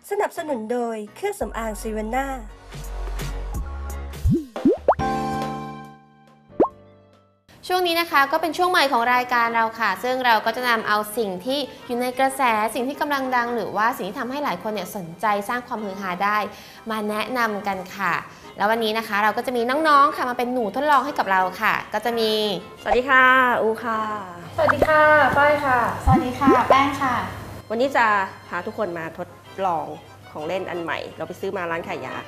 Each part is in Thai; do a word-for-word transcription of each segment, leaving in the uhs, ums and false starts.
สนับสนุนโดยเครื่องสำอางซีเวนน่าช่วงนี้นะคะก็เป็นช่วงใหม่ของรายการเราค่ะซึ่งเราก็จะนำเอาสิ่งที่อยู่ในกระแสสิ่งที่กำลังดังหรือว่าสิ่งที่ทำให้หลายคนเนี่ยสนใจสร้างความฮือฮาได้มาแนะนำกันค่ะแล้ววันนี้นะคะเราก็จะมีน้องๆค่ะมาเป็นหนูทดลองให้กับเราค่ะก็จะมีสวัสดีค่ะอูค่ะสวัสดีค่ะป้ายค่ะสวัสดีค่ะแป้งค่ะวันนี้จะพาทุกคนมาทดลองของเล่นอันใหม่เราไปซื้อมาร้านขายยา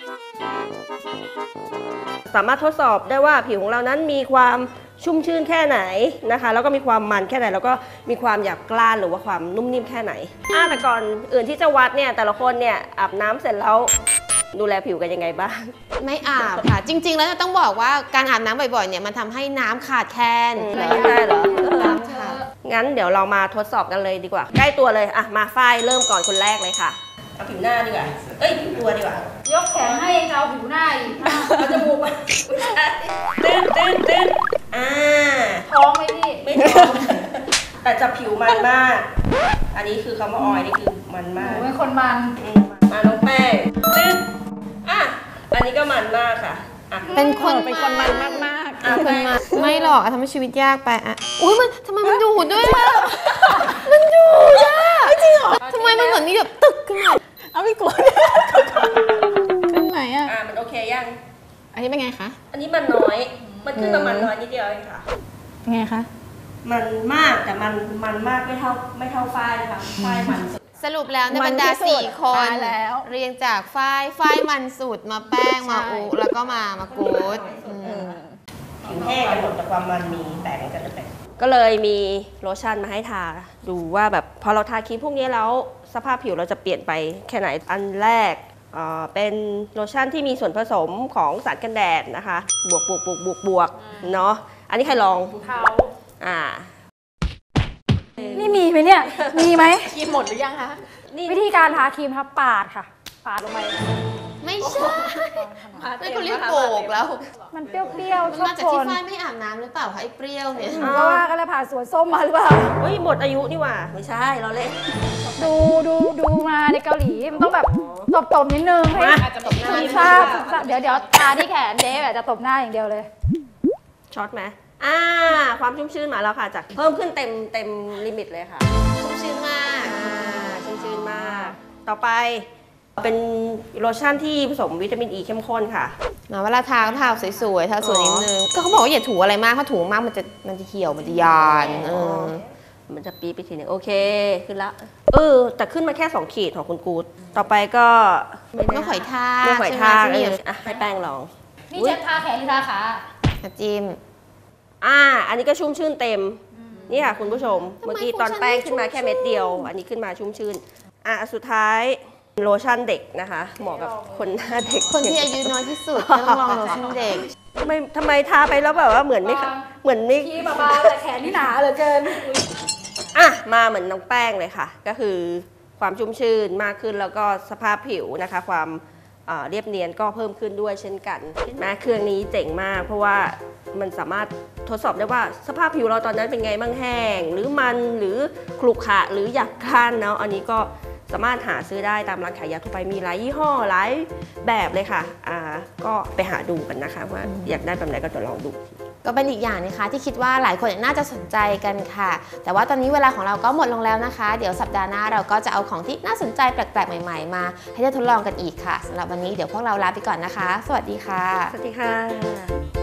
สามารถทดสอบได้ว่าผิวของเรานั้นมีความชุ่มชื้นแค่ไหนนะคะแล้วก็มีความมันแค่ไหนแล้วก็มีความหยาบกร้านหรือว่าความนุ่มนิ่มแค่ไหนอ่าแต่ก่อนอื่นที่จะวัดเนี่ยแต่ละคนเนี่ยอาบน้ำเสร็จแล้วดูแลผิวกันยังไงบ้างไม่อาบค่ะจริงๆแล้วต้องบอกว่าการอาบน้ำบ่อยๆเนี่ยมันทำให้น้ำขาดแคลนไม่ได้เหรองั้นเดี๋ยวเรามาทดสอบกันเลยดีกว่าใกล้ตัวเลยอ่ะมาฝ้ายเริ่มก่อนคนแรกเลยค่ะเอาผิวหน้าดีกว่าเอ้ยผิวตัวดีกว่ายกแขนให้จะเอาผิวหน้าอีกเอาจมูกมาตื้นตื้นตื้นอ่าท้องไหมพี่ไม่ท้องแต่จะผิวมันมากอันนี้คือคำว่าออยนี่คือมันมากเป็นคนมันมาน้องแป้งตื้นอ่ะอันนี้ก็มันมากค่ะเป็นคนเป็นคนมันมากมากคนมันไม่หรอกทำให้ชีวิตยากไปอ่ะอุ้ยมันทำไมมันดูดด้วยล่ะมันดูดอ่ะจริงเหรอทำไมมันเหมือนมีแบบตึกขึ้นมาเอาไม่กลัวขึ้นไหนอ่ะอ่ามันโอเคยังอันนี้เป็นไงคะอันนี้มันน้อยมันขึ้นประมาณน้อยนิดเดียวเองค่ะเป็นไงคะมันมากแต่มันมันมากไม่เท่าไม่เท่าฝ้ายค่ะฝ้ายมันสุดสรุปแล้วในบรรดาสี่คนเรียงจากฝ้ายฝ้ายมันสุดมาแป้งมาอูแล้วก็มามากู๊ดผิวแห้งกันหมดแต่ความมันมีแตกกันแต่ก็เลยมีโลชั่นมาให้ทาดูว่าแบบพอเราทาครีมพวกนี้แล้วสภาพผิวเราจะเปลี่ยนไปแค่ไหนอันแรกเป็นโลชั่นที่มีส่วนผสมของสารกันแดดนะคะบวกบวกบวกบวกบวกเนาะอันนี้ใครลองเขาอ่านี่มีไหมเนี่ยมีไหมครีมหมดหรือยังคะวิธีการทาครีมครับปาดค่ะปาดลงไปไม่ใช่นั่นเขาเรียกโบกแล้วมันเปรี้ยวๆชอบมาจากที่ฝ้ายไม่อาบน้ำหรือเปล่าคะไอ้เปรี้ยวเนี่ยก็ว่าก็เลยผ่าสวนส้มมาหรือเปล่าเฮ้ยหมดอายุนี่หว่าไม่ใช่เราเล่นดูดูดูมาในเกาหลีมันต้องแบบตบๆนิดนึงให้คุณทราบเดี๋ยวเดี๋ยวตาที่แขนเจ๊แบบจะตบหน้าอย่างเดียวเลยช็อตไหมอ่าความชุ่มชื้นมาแล้วค่ะจากเพิ่มขึ้นเต็มเต็มลิมิตเลยค่ะชุ่มชื้นมากอ่าชุ่มชื้นมากต่อไปเป็นโลชั่นที่ผสมวิตามินอีเข้มข้นค่ะเวลาทาก็ทาสวยๆทาสวยนิดนึงก็เขาบอกว่าอย่าถูอะไรมากถ้าถูมากมันจะมันจะเหี่ยวมันจะยานมันจะปีไปทีนึงโอเคขึ้นละเออแต่ขึ้นมาแค่สองขีดของคุณกู๊ดต่อไปก็เมื่อหอยทากเมื่อหอยทากอ่ะให้แป้งลองนี่จะทาแขนหรือทาขาจิ้มอ่าอันนี้ก็ชุ่มชื่นเต็มนี่ค่ะคุณผู้ชมเมื่อกี้ตอนแป้งขึ้นมาแค่เม็ดเดียวอันนี้ขึ้นมาชุ่มชื่นอ่ะสุดท้ายโลชั่นเด็กนะคะเหมาะกับคนหน้าเด็กคนที่อายุน้อยที่สุดต้องลองโลชั่นเด็กทำไมทำไมทาไปแล้วแบบว่าเหมือนไม่เหมือนไม่ที่เบาๆแต่แขนนี่หนาเหลือเกินอ่ะมาเหมือนน้องแป้งเลยค่ะก็คือความชุ่มชื่นมากขึ้นแล้วก็สภาพผิวนะคะความเรียบเนียนก็เพิ่มขึ้นด้วยเช่นกันแม้เครื่องนี้เจ๋งมากเพราะว่ามันสามารถทดสอบได้ว่าสภาพผิวเราตอนนั้นเป็นไงบ้างแห้งหรือมันหรือขรุขระหรือหยาบกร้านเนาะอันนี้ก็สามารถหาซื้อได้ตามร้านขายยาทั่วไปมีหลายยี่ห้อหลายแบบเลยค่ะอ่าก็ไปหาดูกันนะคะว่าอยากได้แบบไหนก็จะลองดูก็เป็นอีกอย่างนะคะที่คิดว่าหลายคนน่าจะสนใจกันค่ะแต่ว่าตอนนี้เวลาของเราก็หมดลงแล้วนะคะเดี๋ยวสัปดาห์หน้าเราก็จะเอาของที่น่าสนใจแปลกๆใหม่ๆมาให้ได้ทดลองกันอีกค่ะสำหรับวันนี้เดี๋ยวพวกเราลาไปก่อนนะคะสวัสดีค่ะสวัสดีค่ะ